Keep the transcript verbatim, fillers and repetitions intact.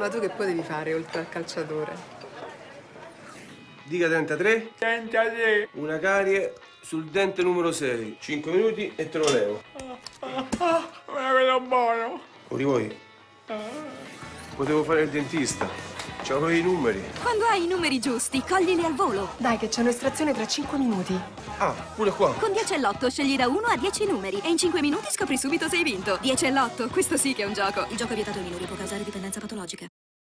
Ma tu che poi devi fare oltre al calciatore? Dica trentatré. trentatré. Una carie sul dente numero sei. cinque minuti e te lo levo. Ah, ah, me la vedo buono. Ori voi? Ah. Potevo fare il dentista. C'avevo i numeri. Quando hai i numeri giusti, coglili al volo. Dai, che c'è un'estrazione tra cinque minuti. Ah, pure qua. Con dieci e l'otto scegli da uno a dieci numeri e in cinque minuti scopri subito se hai vinto. dieci e l'otto, questo sì che è un gioco. Il gioco è vietato ai minori, può causare dipendenza patologica.